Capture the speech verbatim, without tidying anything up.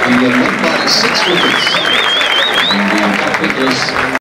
He won by six wickets. And the top wickets